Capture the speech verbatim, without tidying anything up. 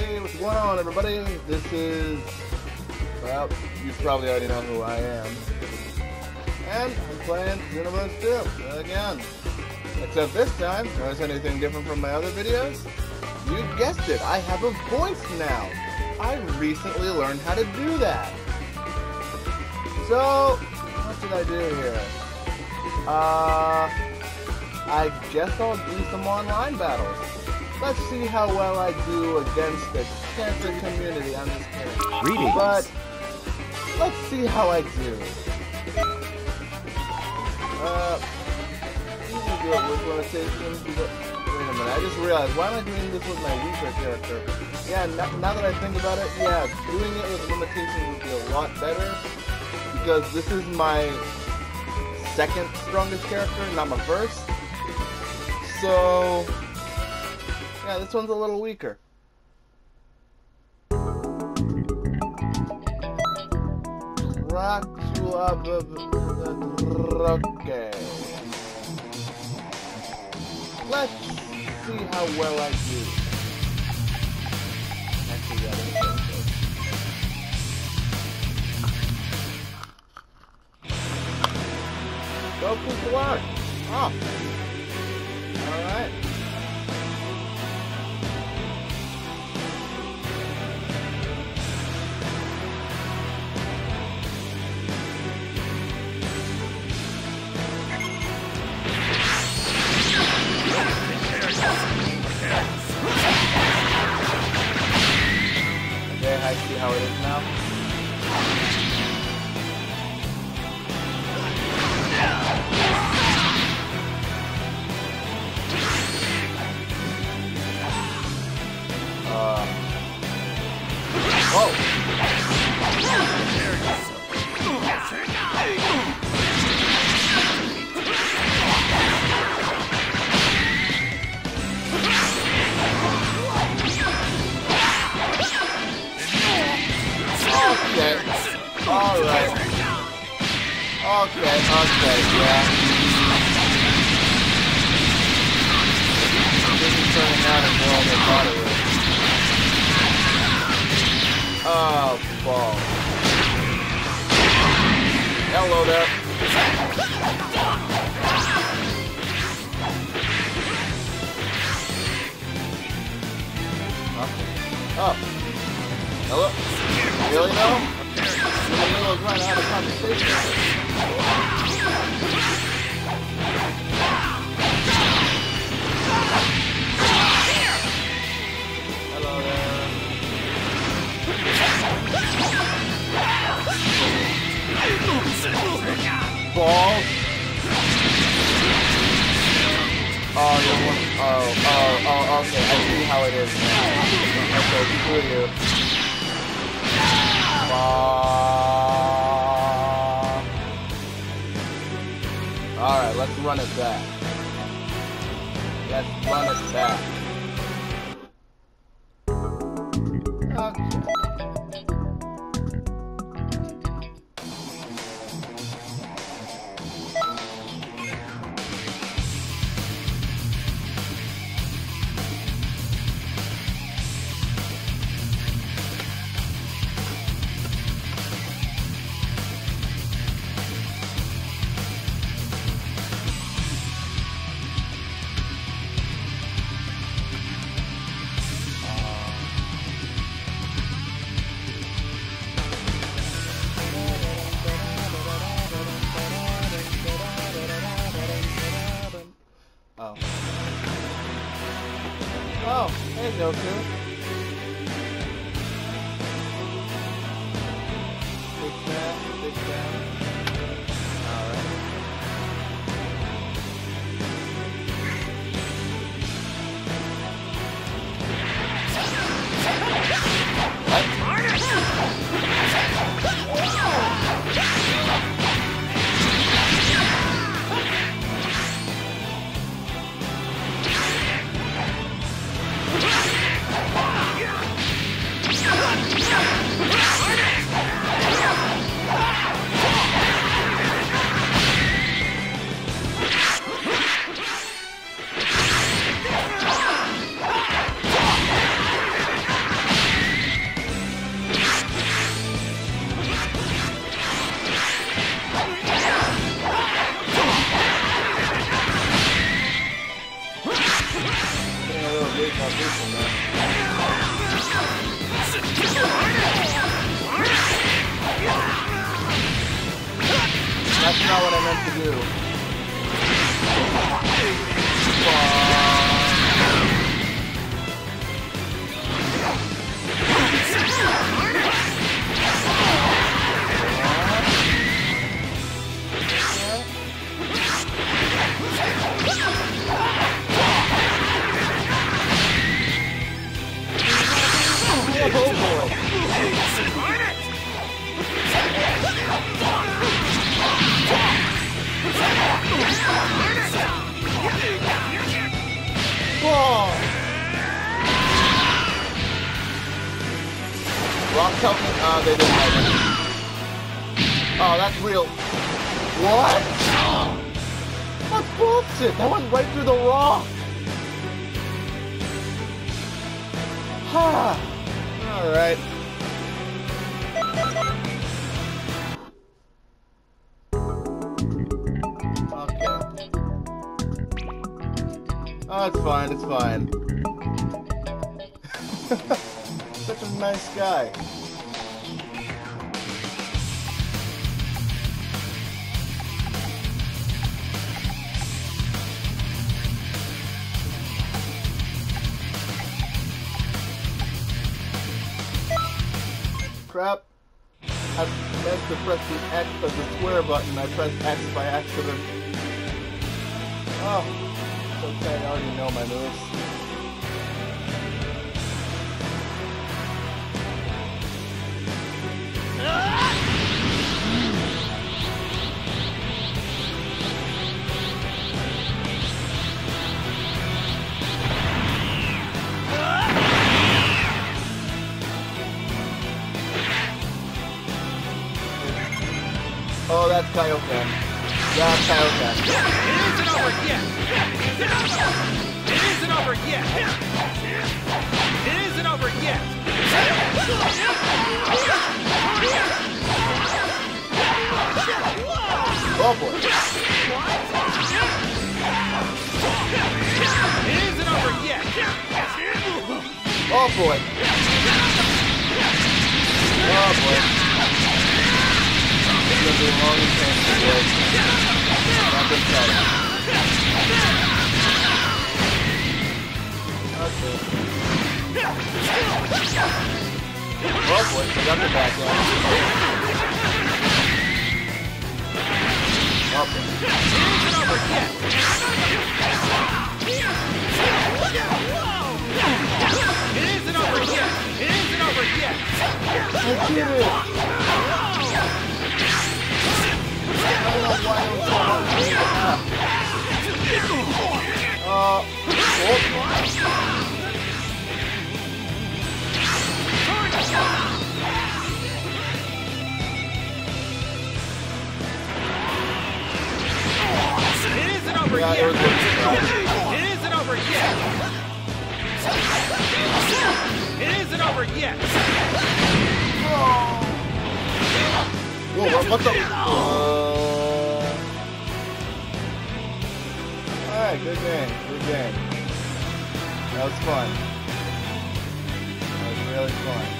Hey, what's going on, everybody? This is, well, you probably already know who I am. And I'm playing Xenoverse two again. Except this time, notice anything different from my other videos? You guessed it, I have a voice now. I recently learned how to do that. So, what did I do here? Uh, I guess I'll do some online battles. Let's see how well I do against the cancer community on this game. Greetings. But let's see how I do. Uh, you can do it with limitations. Wait a minute, I just realized, why am I doing this with my weaker character? Yeah, now, now that I think about it, yeah, doing it with limitations would be a lot better. Because this is my second strongest character, not my first. So... yeah, this one's a little weaker. Okay. Let's see how well I do. Actually, yeah, let me go first. Goku Clark! Oh! Alright. I see how it is now. Uh. Whoa! Okay. Alright. Okay, okay, yeah. This is turning out as well as I thought it would. Oh, ball. Hello there. Huh? Oh. Hello? Really though? I'm in the middle of trying to have a conversation. Hello there. Ball? Oh, you're one. Oh, oh, oh, okay. I see how it is now. Okay, screw you. Uh, Alright, let's run it back. Let's run it back. Okay. Oh. Oh, hey Goku. Big fan, big fan. Alright. That's not what I meant to do. Rock help me. Oh, they didn't help me. Oh, that's real. What? That's bullshit. That went right through the rock. Ha. All right. Okay. Oh, it's fine. It's fine. Such a nice guy. Crap. I meant to press the X or the square button. I pressed X by accident. Oh, it's okay. I already know my moves. Oh, that's Kaioken. That's Kaioken. It isn't over yet! It isn't over yet! It isn't over yet! Oh boy. It isn't over yet! Oh boy. Oh boy. It's gonna be a long and painful day. Not been tight. Okay. Oh boy, I got the back end. Okay. It isn't over yet! It isn't over yet! I did it! I don't know why I was so hard. Uh, oh. It isn't over Yeah, yet! it was good. It isn't over yet! It isn't over yet! Whoa, what, what the? Uh... Alright, good game, good game. That was fun. That was really fun.